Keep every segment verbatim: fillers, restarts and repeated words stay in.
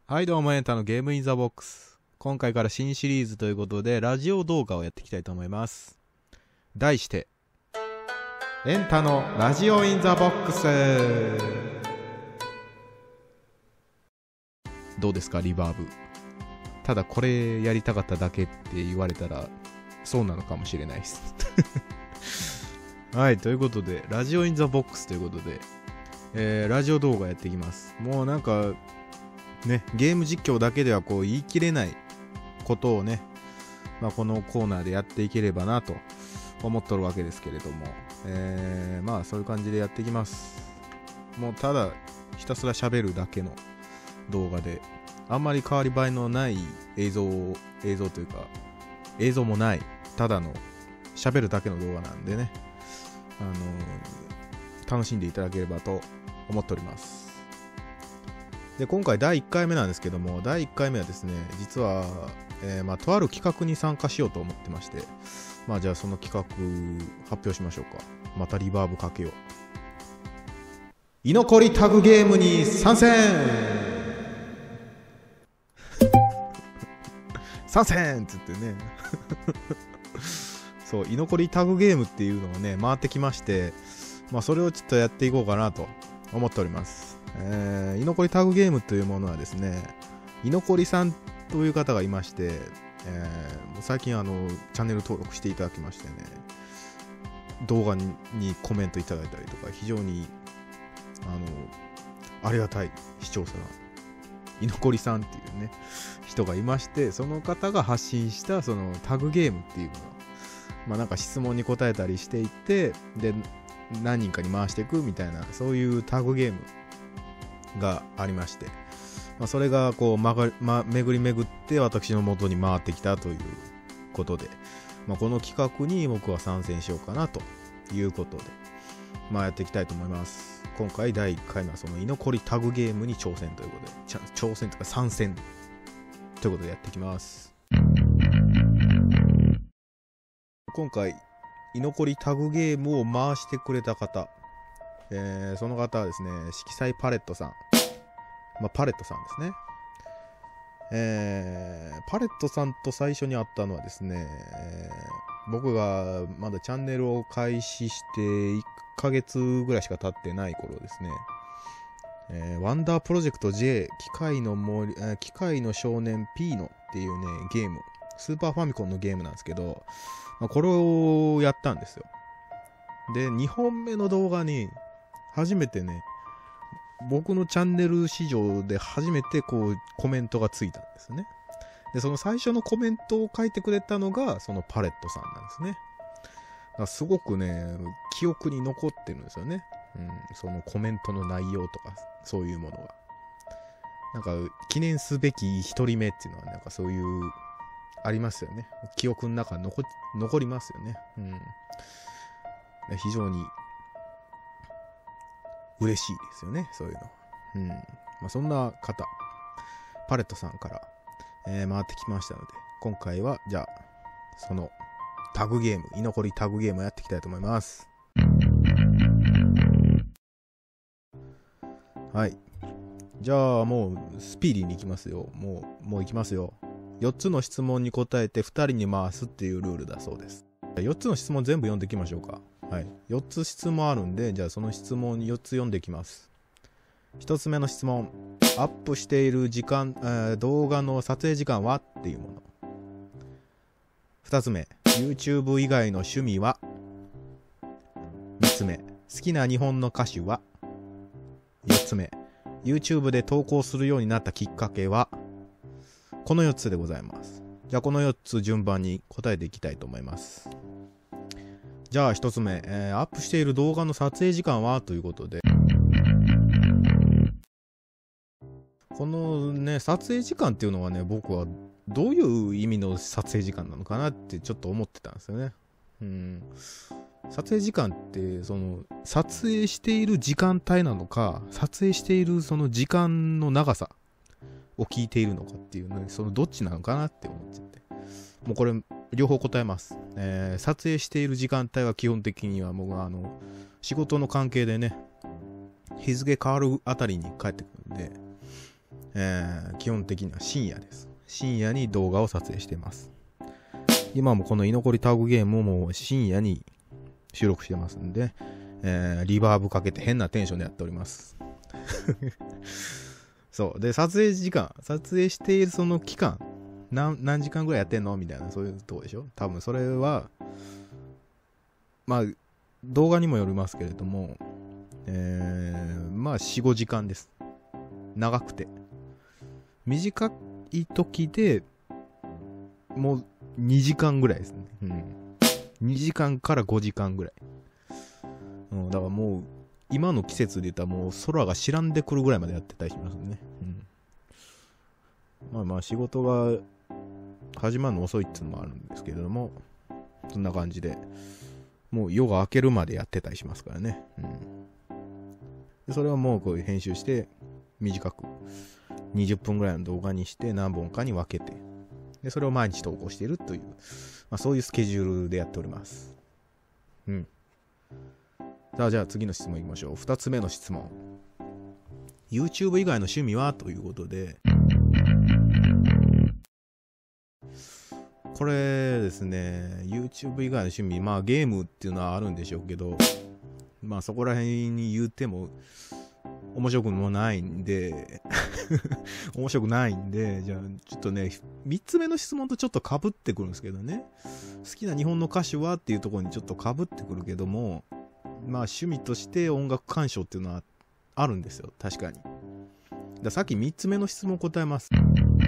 はいどうもエンタのゲームインザボックス。今回から新シリーズということでラジオ動画をやっていきたいと思います。題してエンタのラジオインザボックス。どうですかリバーブ。ただこれやりたかっただけって言われたらそうなのかもしれないですはい、ということでラジオインザボックスということで、えー、ラジオ動画やっていきます。もうなんかね、ゲーム実況だけではこう言い切れないことをね、まあ、このコーナーでやっていければなと思っとるわけですけれども、えー、まあそういう感じでやっていきます。もうただひたすら喋るだけの動画で、あんまり変わり映えのない映像映像というか映像もないただの喋るだけの動画なんでね、あのー、楽しんでいただければと思っております。で今回だいいっかいめなんですけども、だいいっかいめはですね、実は、えー、まあとある企画に参加しようと思ってまして、まあじゃあその企画発表しましょうか。またリバーブかけよう。居残りタグゲームに参戦参戦っつってねそう、居残りタグゲームっていうのをね回ってきまして、まあそれをちょっとやっていこうかなと思っております。えー、居残りタグゲームというものはですね、居残りさんという方がいまして、えー、もう最近あのチャンネル登録していただきましてね、動画 に, にコメントいただいたりとか、非常にあのありがたい視聴者が居残りさんっていうね人がいまして、その方が発信したそのタグゲームっていうのを、まあなんか質問に答えたりしていって、で何人かに回していくみたいな、そういうタグゲームがありまして、まあ、それがこう、まがま、巡り巡って私の元に回ってきたということで、まあ、この企画に僕は参戦しようかなということで、まあ、やっていきたいと思います。今回だいいっかいめはその居残りタグゲームに挑戦ということで、挑戦というか参戦ということでやっていきます。今回居残りタグゲームを回してくれた方、えー、その方はですね、色彩パレットさん、まあ、パレットさんですね。えー、パレットさんと最初に会ったのはですね、えー、僕がまだチャンネルを開始していっかげつぐらいしか経ってない頃ですね、えー、ワンダープロジェクト J 機械の森、えー、機械の少年ピーノっていうねゲーム、スーパーファミコンのゲームなんですけど、まあ、これをやったんですよ。でにほんめの動画に初めてね、僕のチャンネル史上で初めてこうコメントがついたんですね。でその最初のコメントを書いてくれたのがそのパレットさんなんですね。だからすごくね記憶に残ってるんですよね、うん、そのコメントの内容とかそういうものがなんか記念すべき一人目っていうのはなんかそういうありますよね。記憶の中に 残, 残りますよね、うん、非常に嬉しいですよね、そういうのは。うん。まあ、そんな方、パレットさんから、えー、回ってきましたので、今回は、じゃあ、そのタグゲーム、居残りタグゲームをやっていきたいと思います。はい。じゃあ、もう、スピーディーに行きますよ。もう、もう行きますよ。よっつの質問に答えてふたりに回すっていうルールだそうです。よっつの質問全部読んでいきましょうか。はい、よっつ質問あるんで、じゃあその質問よっつ読んでいきます。ひとつめの質問、アップしている時間、えー、動画の撮影時間はっていうもの。ふたつめ、 YouTube 以外の趣味は。みっつめ、好きな日本の歌手は。よっつめ、 YouTube で投稿するようになったきっかけは。このよっつでございます。じゃあこのよっつ順番に答えていきたいと思います。じゃあひとつめ、えー、アップしている動画の撮影時間はということで、このね撮影時間っていうのはね、僕はどういう意味の撮影時間なのかなってちょっと思ってたんですよね。うん、撮影時間ってその撮影している時間帯なのか、撮影しているその時間の長さを聞いているのかっていうね、そのどっちなのかなって思っちゃって、もうこれ両方答えます。えー、撮影している時間帯は基本的には僕はあの仕事の関係でね、日付変わるあたりに帰ってくるんで、 えー、基本的には深夜です。深夜に動画を撮影しています。今もこの居残りタグゲームをもう深夜に収録してますんで、えー、リバーブかけて変なテンションでやっております。そう。で、撮影時間、撮影しているその期間、何、何時間ぐらいやってんのみたいな、そういうとこでしょ。多分それは、まあ、動画にもよりますけれども、えー、まあ、よん、ごじかんです。長くて。短い時で、もうにじかんぐらいですね。うん。にじかんからごじかんぐらい。うん、だからもう、今の季節で言ったらもう空が白んでくるぐらいまでやってたりしますね。うん。まあまあ仕事が始まるの遅いっていうのもあるんですけれども、そんな感じで、もう夜が明けるまでやってたりしますからね。うん。でそれはもうこういう編集して短くにじゅっぷんぐらいの動画にして何本かに分けて、でそれを毎日投稿しているという、まあ、そういうスケジュールでやっております。うん。さあじゃあ次の質問いきましょう。ふたつめの質問。YouTube 以外の趣味はということで、これですね、YouTube 以外の趣味、まあゲームっていうのはあるんでしょうけど、まあそこら辺に言っても面白くもないんで面白くないんで、じゃあちょっとね、みっつめの質問とちょっと被ってくるんですけどね、好きな日本の歌手はっていうところにちょっと被ってくるけども、まあ趣味として音楽鑑賞っていうのはあるんですよ、確かに。ださっきみっつめの質問答えます。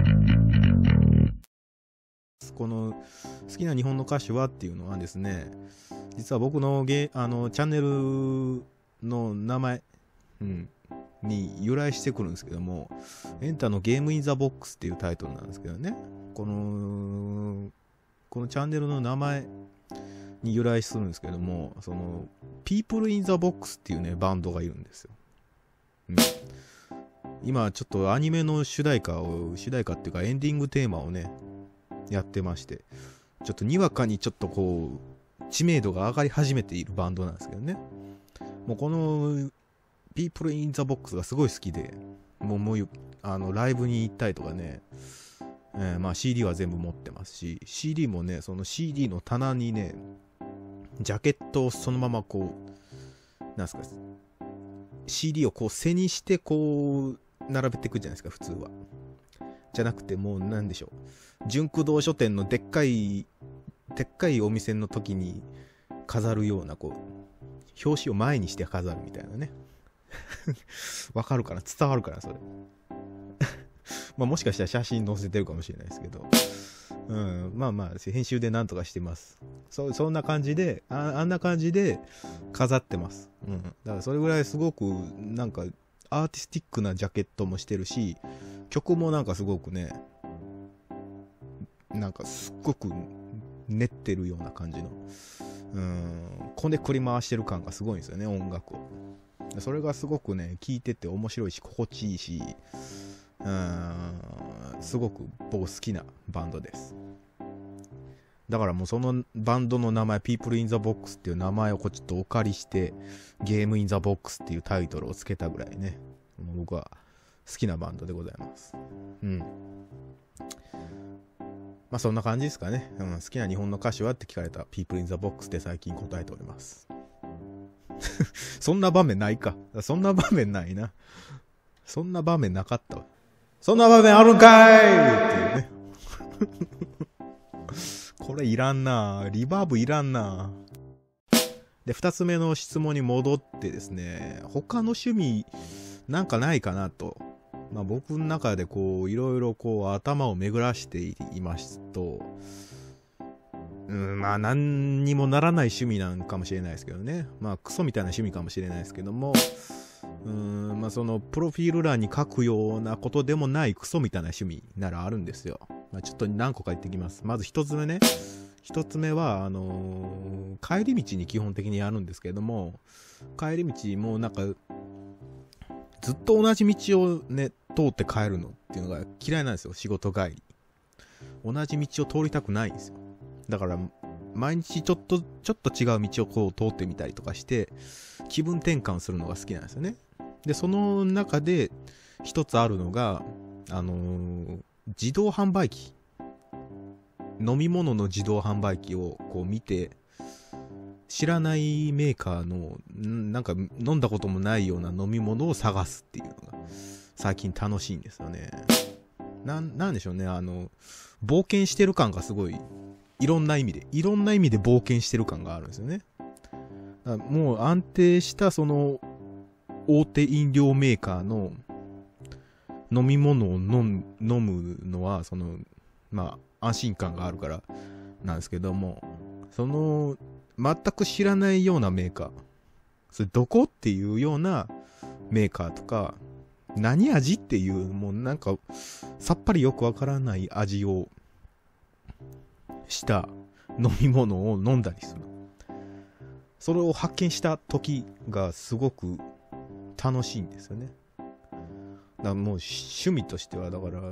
この好きな日本の歌手はっていうのはですね、実は僕のゲあのチャンネルの名前、うん、に由来してくるんですけども、エンタのゲームインザボックスっていうタイトルなんですけどね、このこのチャンネルの名前に由来するんですけども、そのピープルインザボックスっていうねバンドがいるんですよ。うん、今ちょっとアニメの主題歌を主題歌っていうかエンディングテーマをねやってまして、ちょっとにわかにちょっとこう知名度が上がり始めているバンドなんですけどね。もうこのPeople in the Box がすごい好きで、もうもうあのライブに行ったりとかね、えー、まあ シーディー は全部持ってますし、 シーディー もね、その シーディー の棚にねジャケットをそのままこうなんすか シーディー をこう背にしてこう並べていくじゃないですか普通は。じゃなくて、もうなんでしょう、純駆動書店のでっかいでっかいお店の時に飾るようなこう表紙を前にして飾るみたいなねわかるかな、伝わるかなそれまあもしかしたら写真載せてるかもしれないですけど、うん、まあまあ編集でなんとかしてます。 そ, そんな感じで あ, あんな感じで飾ってます、うん、だからそれぐらいすごくなんかアーティスティックなジャケットもしてるし、曲もなんかすごくね、なんかすっごく練ってるような感じの、うーん、こねくり回してる感がすごいんですよね、音楽を。それがすごくね、聴いてて面白いし、心地いいし、うーん、すごく僕好きなバンドです。だからもうそのバンドの名前、People in the Box っていう名前をこうちょっとお借りして、ゲームインザボックスっていうタイトルをつけたぐらいね、僕は好きなバンドでございます。うん。まあそんな感じですかね。うん、好きな日本の歌手はって聞かれた People in the Box で最近答えております。そんな場面ないか。そんな場面ないな。そんな場面なかったわ。そんな場面あるんかいっていうね。これいらんな。リバーブいらんな。で、二つ目の質問に戻ってですね、他の趣味なんかないかなと。まあ僕の中でこう、いろいろこう頭を巡らしていますと、うん、まあ何にもならない趣味なんかもしれないですけどね。まあクソみたいな趣味かもしれないですけども、うーん、まあそのプロフィール欄に書くようなことでもないクソみたいな趣味ならあるんですよ。まあちょっと何個か言ってきます。まず一つ目ね。一つ目は、あのー、帰り道に基本的にやるんですけれども、帰り道もなんか、ずっと同じ道をね、通って帰るのっていうのが嫌いなんですよ、仕事帰り。同じ道を通りたくないんですよ。だから、毎日ちょっと、ちょっと違う道をこう通ってみたりとかして、気分転換するのが好きなんですよね。で、その中で一つあるのが、 あのー、自動販売機、飲み物の自動販売機をこう見て、知らないメーカーのなんか飲んだこともないような飲み物を探すっていうのが最近楽しいんですよね。な、なんでしょうね、あの冒険してる感がすごい、いろんな意味でいろんな意味で冒険してる感があるんですよね。もう安定したその大手飲料メーカーの飲み物を飲む、飲むのはそのまあ安心感があるからなんですけども、その全く知らないようなメーカー、それどこっていうようなメーカーとか、何味っていう、もうなんかさっぱりよくわからない味をした飲み物を飲んだりする。それを発見した時がすごく楽しいんですよね。だからもう趣味としては、だから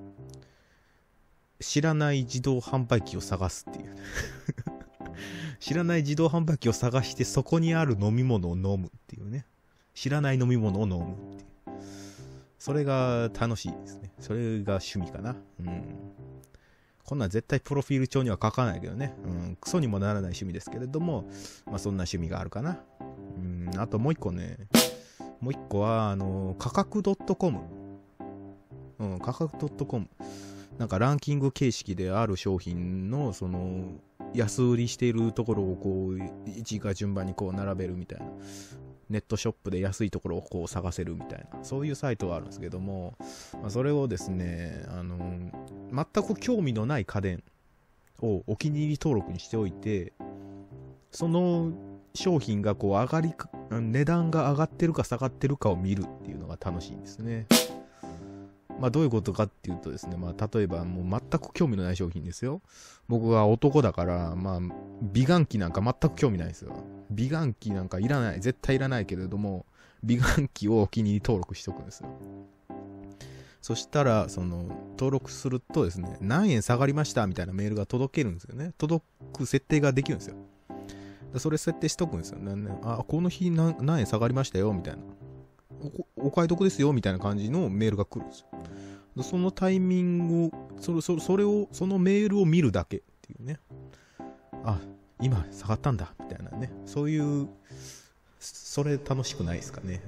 知らない自動販売機を探すっていう知らない自動販売機を探して、そこにある飲み物を飲むっていうね。知らない飲み物を飲むっていう。それが楽しいですね。それが趣味かな。うん。こんなん絶対プロフィール帳には書かないけどね。うん。クソにもならない趣味ですけれども、まあそんな趣味があるかな。うん。あともう一個ね。もう一個は、あの、価格 .com。うん、価格 .com。なんかランキング形式である商品の、その、安売りしているところをこう一が順番にこう並べるみたいな、ネットショップで安いところをこう探せるみたいな、そういうサイトがあるんですけども、まあ、それをですね、あの全く興味のない家電をお気に入り登録にしておいて、その商品がこう上がり値段が上がってるか下がってるかを見るっていうのが楽しいんですね。まあどういうことかっていうとですね、まあ例えばもう全く興味のない商品ですよ。僕は男だから、まあ美顔器なんか全く興味ないですよ。美顔器なんかいらない、絶対いらないけれども、美顔器をお気に入り登録しておくんですよ。そしたら、その登録するとですね、何円下がりましたみたいなメールが届けるんですよね。届く設定ができるんですよ。それ設定しとくんですよね。あ、この日 何, 何円下がりましたよみたいな。お, お買い得ですよみたいな感じのメールが来るんですよ。そのタイミングを、それ、それ、それを、そのメールを見るだけっていうね。あ、今下がったんだみたいなね。そういう、それ楽しくないですかね。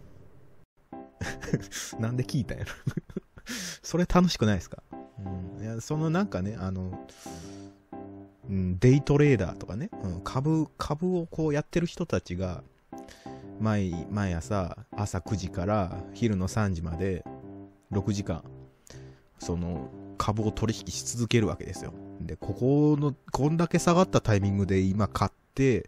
なんで聞いたんやろ。それ楽しくないですか。うん、いや、そのなんかね、あの、うん、デイトレーダーとかね、うん、株、株をこうやってる人たちが、毎、毎朝、朝くじから昼のさんじまでろくじかん、その株を取引し続けるわけですよ。で、ここの、こんだけ下がったタイミングで今買って、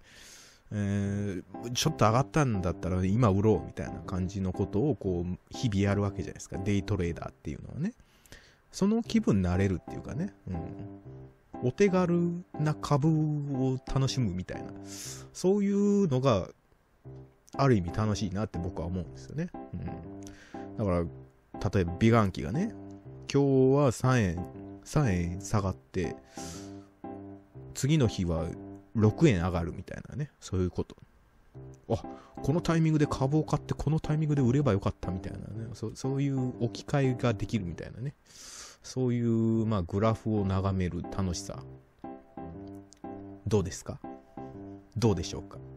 えー、ちょっと上がったんだったら今売ろうみたいな感じのことをこう、日々やるわけじゃないですか。デイトレーダーっていうのはね。その気分になれるっていうかね。うん。お手軽な株を楽しむみたいな。そういうのが、ある意味楽しいなって僕は思うんですよね。うん。だから、例えば美顔器がね、今日はさんえん、さんえん下がって、次の日はろくえん上がるみたいなね、そういうこと。あ、このタイミングで株を買ってこのタイミングで売ればよかったみたいなね、そ, そういう置き換えができるみたいなね、そういう、まあ、グラフを眺める楽しさ。どうですか？どうでしょうか？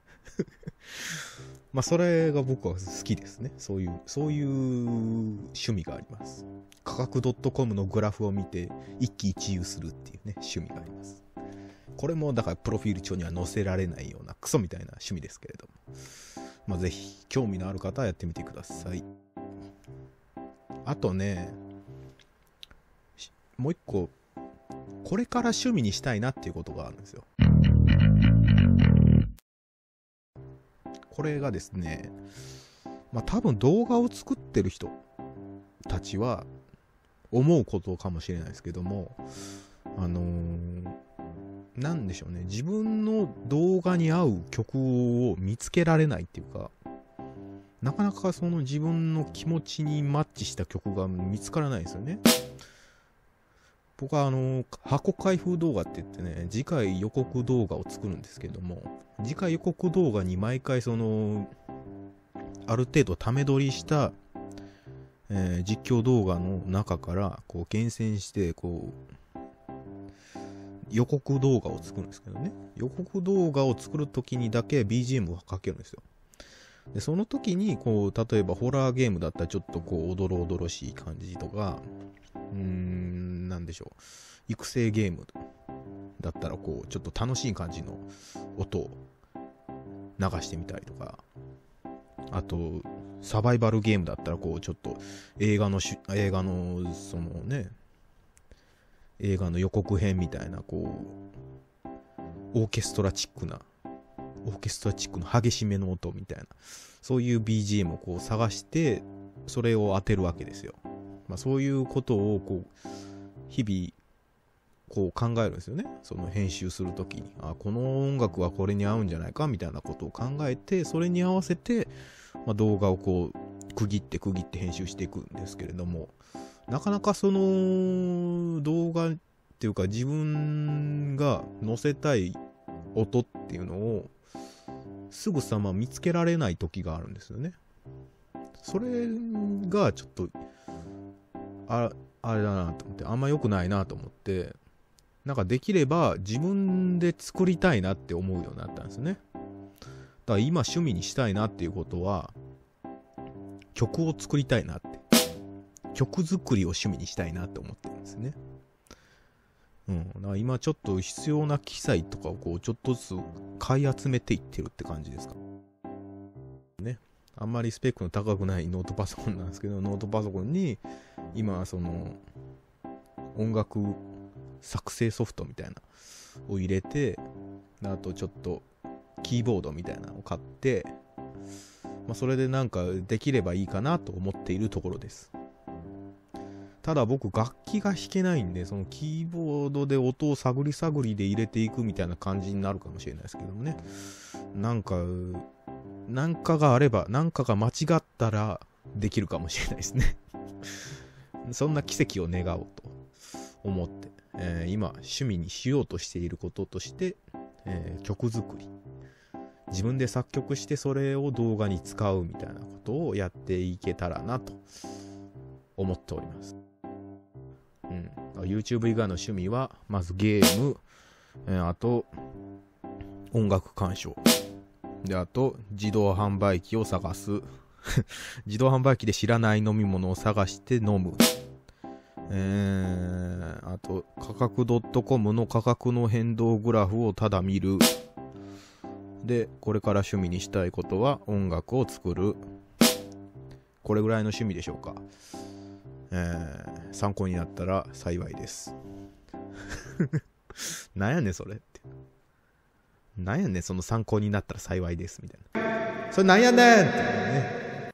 まあそれが僕は好きですね。そういうそういう趣味があります。価格 .com のグラフを見て一喜一憂するっていうね、趣味があります。これもだからプロフィール帳には載せられないようなクソみたいな趣味ですけれども、まあぜひ興味のある方はやってみてください。あとね、もう一個これから趣味にしたいなっていうことがあるんですよ。これがですね、まあ多分動画を作ってる人たちは思うことかもしれないですけども、あのー、なんでしょうね、自分の動画に合う曲を見つけられないっていうか、なかなかその自分の気持ちにマッチした曲が見つからないですよね。僕はあの箱開封動画って言ってね、次回予告動画を作るんですけども、次回予告動画に毎回そのある程度ため撮りした、 えー、実況動画の中からこう厳選してこう予告動画を作るんですけどね、予告動画を作るときにだけ ビージーエム をかけるんですよ。でその時にこう例えばホラーゲームだったらちょっとこうおどろおどろしい感じとか、うーんなんでしょう、育成ゲームだったらこうちょっと楽しい感じの音を流してみたりとか、あとサバイバルゲームだったらこうちょっと映画のし映画のそのね映画の予告編みたいなこうオーケストラチックなオーケストラチックの激しめの音みたいな、そういう ビージーエム をこう探してそれを当てるわけですよ。まあ、そういうことをこう日々こう考えるんですよね。その編集するときに、あこの音楽はこれに合うんじゃないかみたいなことを考えて、それに合わせて、まあ、動画をこう区切って区切って編集していくんですけれども、なかなかその動画っていうか自分が載せたい音っていうのをすぐさま見つけられない時があるんですよね。それがちょっとああれだなと思って、あんま良くないなと思って、なんかできれば自分で作りたいなって思うようになったんですね。だから今趣味にしたいなっていうことは曲を作りたいなって、曲作りを趣味にしたいなって思ってるんですね。うん、だから今ちょっと必要な機材とかをこうちょっとずつ買い集めていってるって感じですかね。あんまりスペックの高くないノートパソコンなんですけど、ノートパソコンに今その音楽作成ソフトみたいなを入れて、あとちょっとキーボードみたいなのを買って、まあ、それでなんかできればいいかなと思っているところです。ただ僕楽器が弾けないんで、そのキーボードで音を探り探りで入れていくみたいな感じになるかもしれないですけどもね。なんかなんかがあれば、なんかが間違ったらできるかもしれないですねそんな奇跡を願おうと思って、えー、今趣味にしようとしていることとして、えー、曲作り、自分で作曲してそれを動画に使うみたいなことをやっていけたらなと思っております。うん、YouTube 以外の趣味はまずゲーム、えー、あと音楽鑑賞で、あと自動販売機を探す自動販売機で知らない飲み物を探して飲む、えー、あと価格 .com の価格の変動グラフをただ見る。でこれから趣味にしたいことは音楽を作る。これぐらいの趣味でしょうか。えー、参考になったら幸いですなんやねんそれって、なんやねんその参考になったら幸いですみたいな、それなんやねんってね。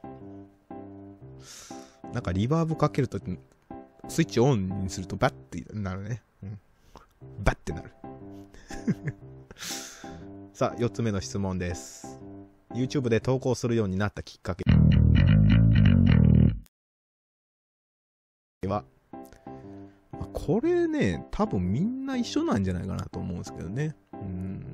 なんかリバーブかけるときスイッチオンにするとバッてなるね、うん、バッてなるさあよっつめの質問です。 YouTube で投稿するようになったきっかけは、これね多分みんな一緒なんじゃないかなと思うんですけどね。うん、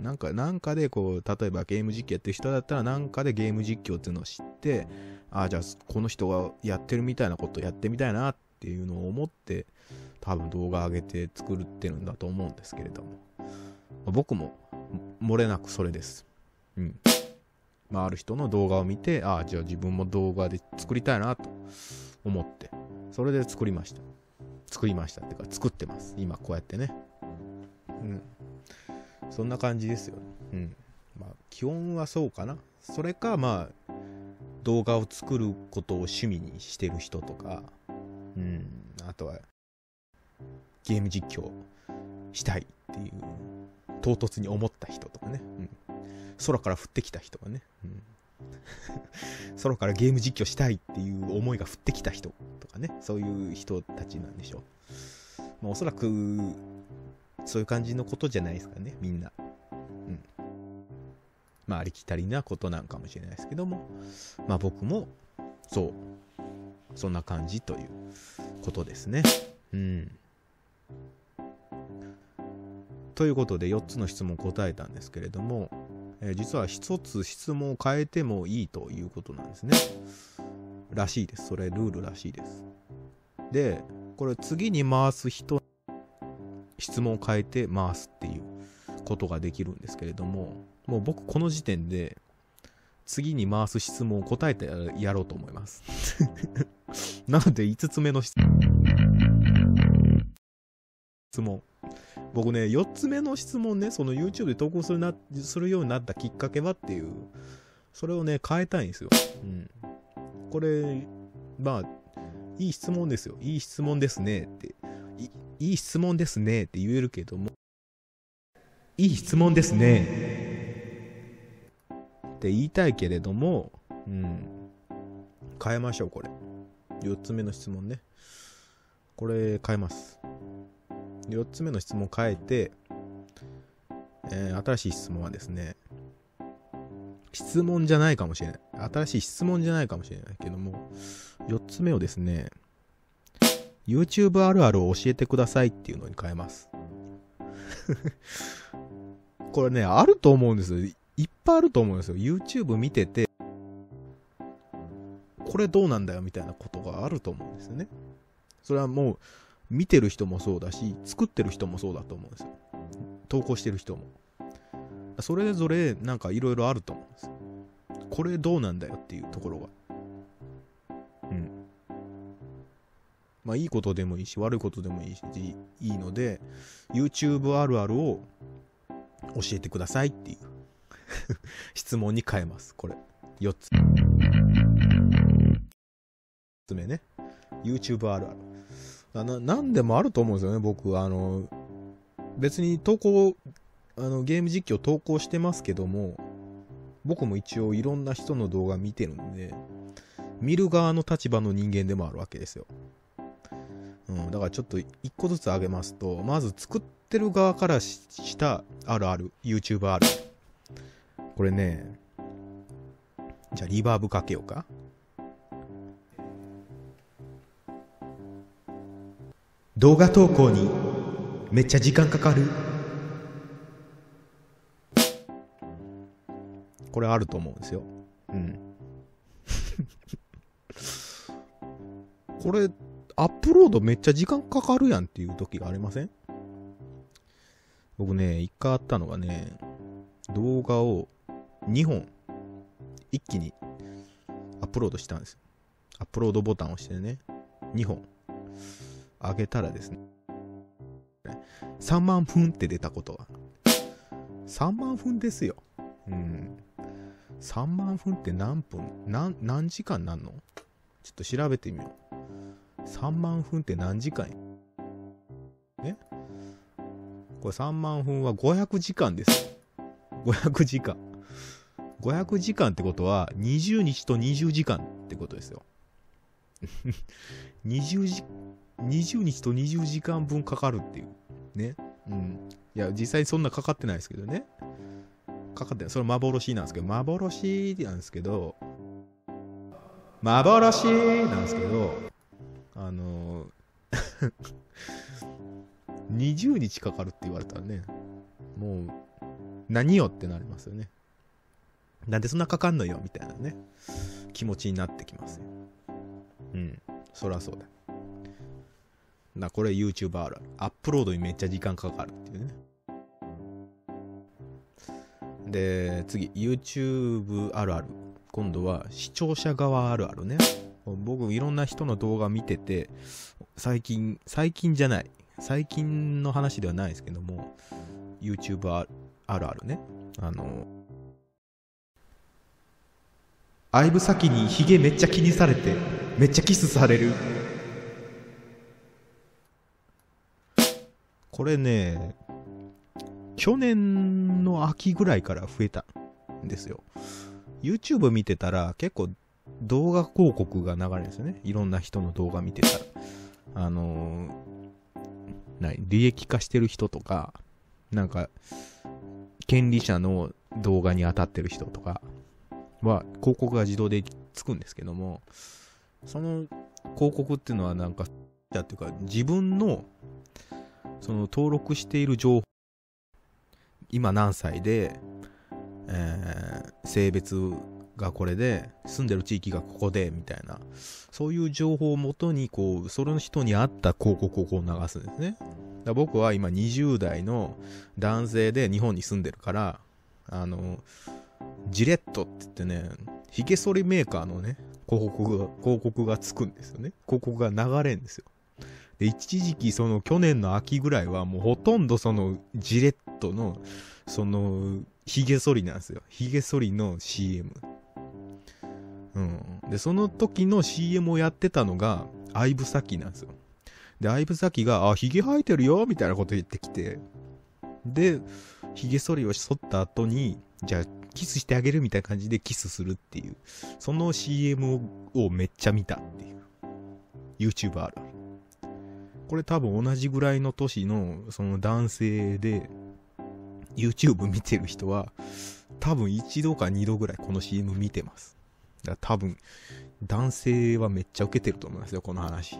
なんかなんかでこう例えばゲーム実況やってる人だったらなんかでゲーム実況っていうのを知って、ああじゃあこの人がやってるみたいなことやってみたいなっていうのを思って多分動画上げて作ってるんだと思うんですけれども、僕も漏れなくそれです。うん。まあ、ある人の動画を見て、ああじゃあ自分も動画で作りたいなと思って、それで作りました。作りましたっていうか作ってます。今こうやってね。うん。そんな感じですよ。うん。まあ基本はそうかな。それかまあ動画を作ることを趣味にしてる人とか、うん。あとはゲーム実況したいっていう唐突に思った人とかね。うん。空から降ってきた人がね。うん。空からゲーム実況したいっていう思いが降ってきた人とかね、そういう人たちなんでしょう。まあ、おそらくそういう感じのことじゃないですかね、みんな。うん。まあありきたりなことなんかもしれないですけども、まあ僕もそうそんな感じということですね。うん。ということでよっつの質問答えたんですけれども、えー、実はひとつ質問を変えてもいいということなんですね。 らしいです。それルールらしいです。で、これ次に回す人、質問を変えて回すっていうことができるんですけれども、もう僕この時点で次に回す質問を答えてやろうと思います。なのでいつつめの質問。僕ね、よっつめの質問ね、その YouTube で投稿するな、するようになったきっかけはっていう、それをね、変えたいんですよ。うん。これ、まあ、いい質問ですよ。いい質問ですねって。いいい質問ですねって言えるけども、いい質問ですねって言いたいけれども、うん。変えましょう、これ。よっつめの質問ね。これ変えます。よっつめの質問変えて、えー、新しい質問はですね、質問じゃないかもしれない。新しい質問じゃないかもしれないけども、よっつめをですね、YouTube あるあるを教えてくださいっていうのに変えます。これね、あると思うんですよ。いっぱいあると思うんですよ。YouTube 見てて、これどうなんだよみたいなことがあると思うんですよね。それはもう、見てる人もそうだし、作ってる人もそうだと思うんですよ。投稿してる人も。それぞれなんかいろいろあると思うんですよ。これどうなんだよっていうところが。うん。まあいいことでもいいし、悪いことでもいいし、いいので、YouTube あるあるを教えてくださいっていう質問に変えます。これ。よっつ。よっつめね。YouTube あるある。な、なんでもあると思うんですよね、僕。あの、別に投稿、あの、ゲーム実況投稿してますけども、僕も一応いろんな人の動画見てるんで、見る側の立場の人間でもあるわけですよ。うん、だからちょっと一個ずつ挙げますと、まず作ってる側からしたあるある、YouTuber ある。これね、じゃあリバーブかけようか。動画投稿にめっちゃ時間かかる。これあると思うんですよ。うん。これ、アップロードめっちゃ時間かかるやんっていう時がありません？僕ね、一回あったのがね、動画をにほん一気にアップロードしたんですよ。アップロードボタンを押してね、にほん上げたらですね、さんまん分って出たことが。さんまん分ですよ。うん。さんまん分って何分何、何時間なんの？ちょっと調べてみよう。さんまん分って何時間？ね？これさんまん分はごひゃくじかんです。ごひゃくじかん。ごひゃくじかんってことはにじゅうにちとにじゅうじかんってことですよ。にじゅうじ、にじゅうにちとにじゅうじかんぶんかかるっていう。ね。うん。いや、実際そんなかかってないですけどね。かかってない。それ幻なんですけど、幻なんですけど、幻なんですけど、あのー、にじゅうにちかかるって言われたらね、もう、何よってなりますよね。なんでそんなかかんのよみたいなね、気持ちになってきますよ。うん。そらそうだ。な、これ YouTuber あるある。アップロードにめっちゃ時間かかるっていうね。で、次、YouTube あるある。今度は視聴者側あるあるね。僕いろんな人の動画見てて、最近、最近じゃない。最近の話ではないですけども、YouTuber あるあるね。あの、相武先にヒゲめっちゃ気にされて、めっちゃキスされる。これね、去年の秋ぐらいから増えたんですよ。YouTube 見てたら結構動画広告が流れるんですよね。いろんな人の動画見てたら。あのー、な利益化してる人とか、なんか、権利者の動画に当たってる人とかは広告が自動でつくんですけども、その広告っていうのはなんか、だっていうか自分のその登録している情報、今何歳で、えー、性別がこれで、住んでる地域がここでみたいな、そういう情報をもとにこうその人に合った広告をこう流すんですね。だから僕は今にじゅう代の男性で日本に住んでるから、あのジレットって言ってね、ひげ剃りメーカーのね広告が広告がつくんですよね。広告が流れるんですよ。で、一時期その去年の秋ぐらいはもうほとんどそのジレットのそのひげ剃りなんですよ。ひげ剃りの シーエム。うん。で、その時の シーエム をやってたのが相武咲なんですよ。で、相武咲が、あ、ひげ生えてるよみたいなこと言ってきて、で、ひげ剃りを剃った後に、じゃあキスしてあげるみたいな感じでキスするっていう、その シーエム を, をめっちゃ見たっていう YouTuber ある。これ多分同じぐらいの年のその男性で YouTube 見てる人は多分一度か二度ぐらいこの シーエム 見てます。だから多分男性はめっちゃ受けてると思いますよ、この話。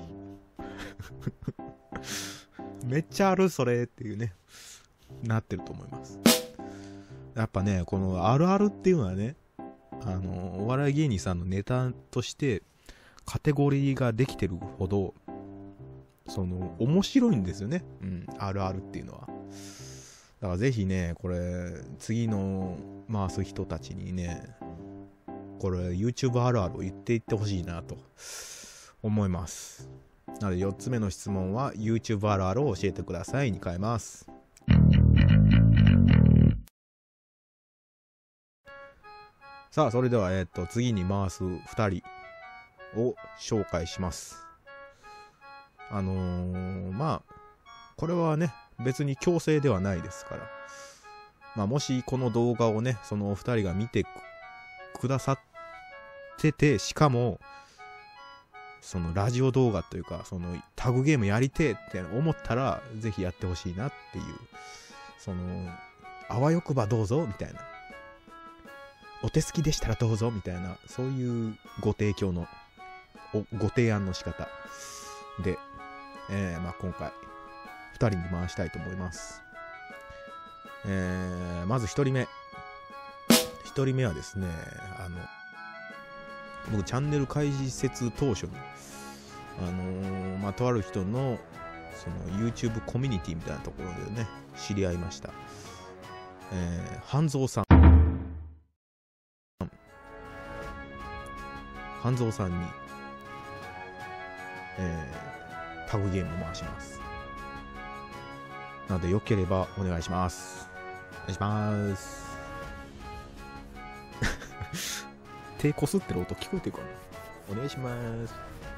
めっちゃあるそれっていうね、なってると思います。やっぱね、このあるあるっていうのはね、あのお笑い芸人さんのネタとしてカテゴリーができてるほどその面白いんですよね。うん、あるあるっていうのは。だからぜひね、これ次の回す人たちにね、これ YouTube あるあるを言っていってほしいなと思います。なのでよっつめの質問は YouTube あるあるを教えてくださいに変えます。さあ、それではえっと次に回すふたりを紹介します。あのー、まあこれはね別に強制ではないですから、まあもしこの動画をねそのお二人が見て く, くださってて、しかもそのラジオ動画というかそのタグゲームやりてえって思ったらぜひやってほしいなっていう、そのあわよくばどうぞみたいな、お手すきでしたらどうぞみたいな、そういうご提供のご提案の仕方で、えーまあ、今回ふたりに回したいと思います。えー、まずひとりめひとりめはですね、あの僕チャンネル開設当初にあのー、まあとある人のその YouTube コミュニティみたいなところでね知り合いました。えー、半蔵さん半蔵さんに、えー、タグゲームを回します。なのでよければお願いします。お願いします。手こすってる音聞こえてるかな。お願いします。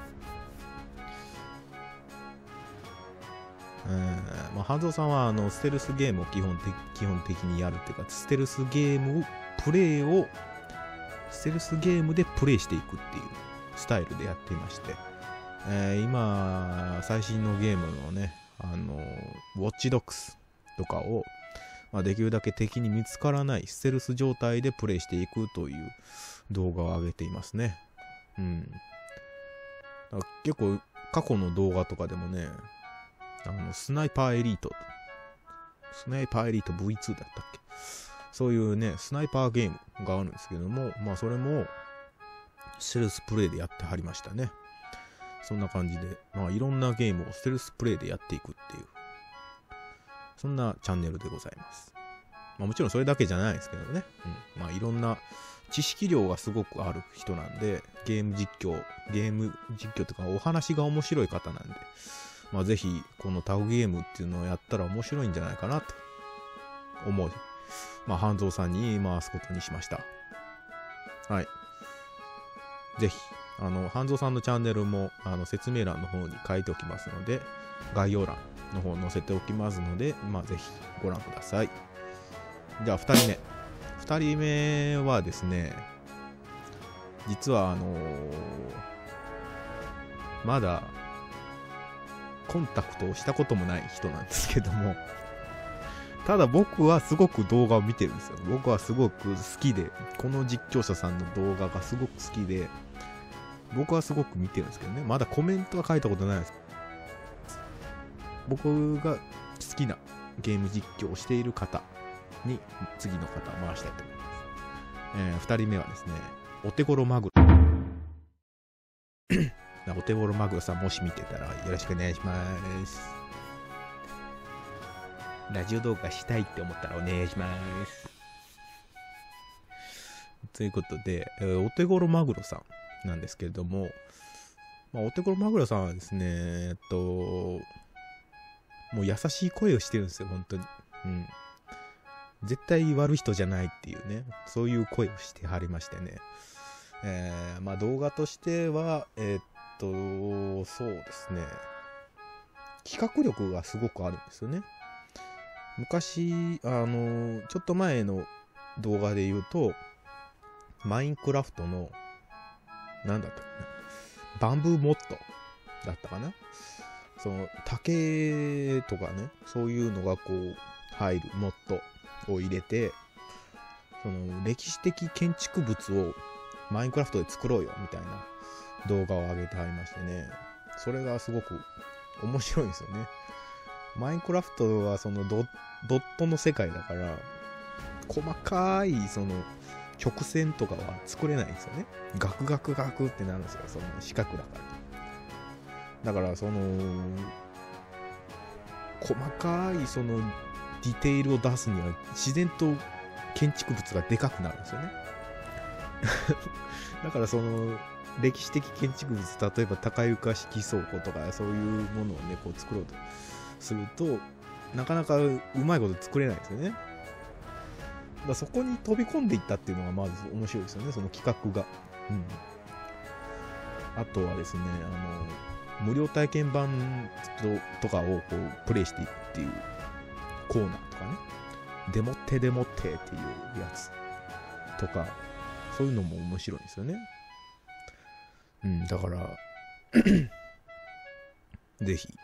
えー、まあ半蔵さんはあのステルスゲームを基本的基本的にやるっていうか、ステルスゲームをプレイをステルスゲームでプレイしていくっていうスタイルでやっていまして、えー、今最新のゲームのね、あのウォッチドッグスとかを、まあ、できるだけ敵に見つからないステルス状態でプレイしていくという動画を上げていますね。うん。だから結構過去の動画とかでもね、あのスナイパーエリートスナイパーエリート ブイツー だったっけ、そういうねスナイパーゲームがあるんですけども、まあそれもステルスプレイでやってはりましたね。そんな感じで、まあいろんなゲームをステルスプレイでやっていくっていう、そんなチャンネルでございます。まあもちろんそれだけじゃないですけどね、うん、まあいろんな知識量がすごくある人なんで、ゲーム実況ゲーム実況とかお話が面白い方なんで、まあぜひこのタグゲームっていうのをやったら面白いんじゃないかなと思う、まあ半蔵さんに回すことにしました。はい。ぜひあの半蔵さんのチャンネルもあの説明欄の方に書いておきますので、概要欄の方載せておきますので、まあぜひご覧ください。じゃあふたりめふたりめはですね、実はあのー、まだコンタクトをしたこともない人なんですけども、ただ僕はすごく動画を見てるんですよ。僕はすごく好きで、この実況者さんの動画がすごく好きで、僕はすごく見てるんですけどね、まだコメントは書いたことないです。僕が好きなゲーム実況をしている方に次の方を回したいと思います。えー、ふたりめはですね、 お手頃マグロお手頃マグロさんもし見てたらよろしくお願いします。ラジオ動画したいって思ったらお願いします。ということで、えー、お手頃マグロさんなんですけれども、まあ、お手頃マグロさんはですね、えっと、もう優しい声をしてるんですよ、本当に。うん。絶対悪い人じゃないっていうね、そういう声をしてはりましてね。えー、まあ動画としては、えー、っと、そうですね、企画力がすごくあるんですよね。昔、あの、ちょっと前の動画で言うと、マインクラフトの、なんだったかな、バンブーモッドだったかな。その、竹とかね、そういうのがこう、入るモッドを入れて、その、歴史的建築物をマインクラフトで作ろうよ、みたいな動画を上げてはりましてね。それがすごく面白いんですよね。マインクラフトはその ド, ドットの世界だから細かいその曲線とかは作れないんですよね。ガクガクガクってなるんですよ、その四角だからだからその細かいそのディテールを出すには自然と建築物がでかくなるんですよねだからその歴史的建築物、例えば高床式倉庫とかそういうものをねこう作ろうとするとなかなかうまいこと作れないですよね。だからそこに飛び込んでいったっていうのがまず面白いですよね、その企画が。うん。あとはですね、あの無料体験版 と, とかをこうプレイしていくっていうコーナーとかね、デモってデモってっていうやつとか、そういうのも面白いですよね。うん、だからぜひ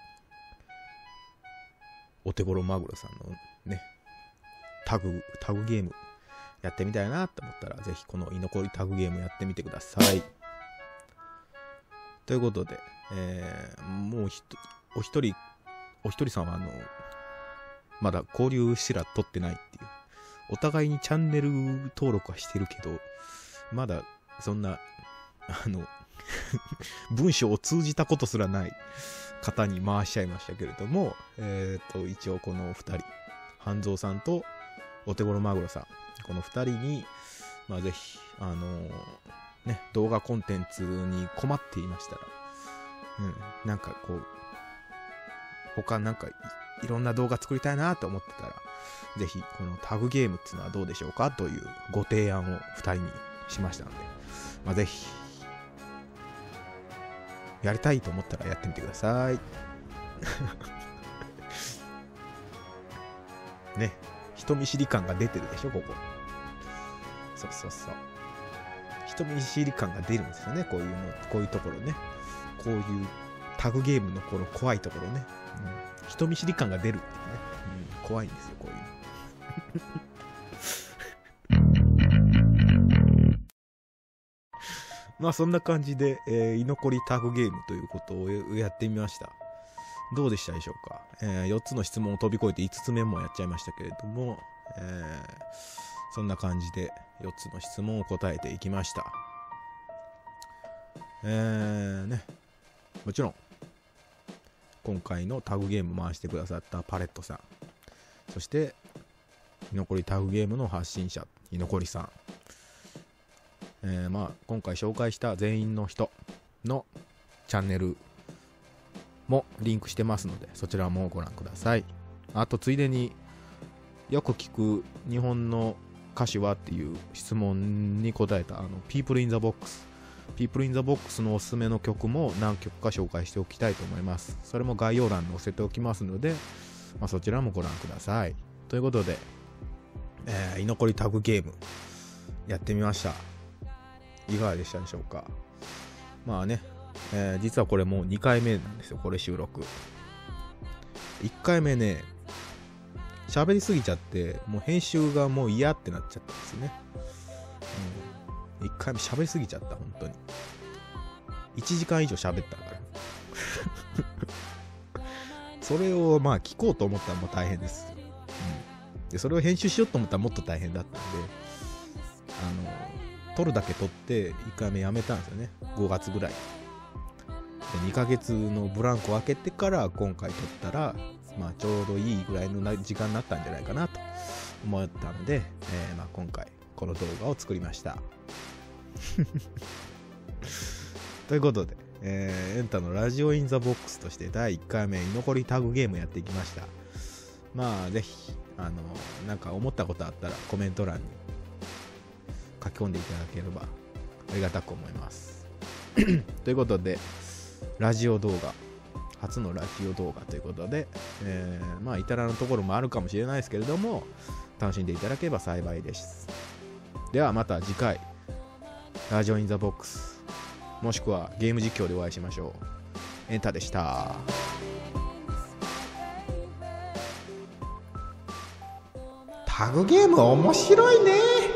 お手頃マグロさんのねタグタグゲームやってみたいなと思ったら、ぜひこの居残りタグゲームやってみてください。ということで、えー、もうひとお一人お一人さんはあのまだ交流すら取ってないっていう、お互いにチャンネル登録はしてるけどまだそんなあの文章を通じたことすらない方に回しちゃいましたけれども、えっと一応このふたり、半蔵さんとお手頃マグロさん、このふたりにまあぜひあのー、ね動画コンテンツに困っていましたら、うん、なんかこう他なんか い, いろんな動画作りたいなと思ってたら、ぜひこのタグゲームっていうのはどうでしょうかというご提案をふたりにしましたので、まあ、ぜひやりたいと思ったらやってみてくださいね、人見知り感が出てるでしょここ。そうそうそう、人見知り感が出るんですよね、こういうの、こういうところね、こういうタグゲームのこの怖いところね、うん、人見知り感が出るっていうね、うん、怖いんですよこういうのまあそんな感じで、えー、居残りタグゲームということをやってみました。どうでしたでしょうか。えー、よっつの質問を飛び越えていつつめもやっちゃいましたけれども、えー、そんな感じでよっつの質問を答えていきました。えーね、もちろん今回のタグゲーム回してくださったパレットさん、そして居残りタグゲームの発信者居残りさん、えー、まあ今回紹介した全員の人のチャンネルもリンクしてますので、そちらもご覧ください。あとついでによく聞く日本の歌手はっていう質問に答えたあの People in the Box People in the Box のおすすめの曲も何曲か紹介しておきたいと思います。それも概要欄に載せておきますので、まあ、そちらもご覧ください。ということで、えー、居残りタグゲームやってみました。いかがでしたでしょうか。まあね、えー、実はこれもうにかいめなんですよ、これ収録。いっかいめね、喋りすぎちゃってもう編集がもう嫌ってなっちゃったんですよね、うん、いっかいめ喋りすぎちゃった。本当にいちじかん以上喋ったからそれをまあ聞こうと思ったらもう大変です、うん、でそれを編集しようと思ったらもっと大変だったんで、あの撮るだけ撮っていっかいめやめたんですよね。ごがつぐらいでにかげつのブランクを空けてから今回撮ったら、まあ、ちょうどいいぐらいの時間になったんじゃないかなと思ったので、えーまあ、今回この動画を作りましたということで、えー、エンタのラジオインザボックスとしてだいいっかいめ居残りタグゲームやっていきました。まあぜひあのなんか思ったことあったらコメント欄に書き込んでいただければありがたく思いますということで、ラジオ動画初のラジオ動画ということで、えー、まあ至らぬところもあるかもしれないですけれども、楽しんでいただければ幸いです。ではまた次回ラジオインザボックスもしくはゲーム実況でお会いしましょう。エンタでした。タグゲーム面白いね。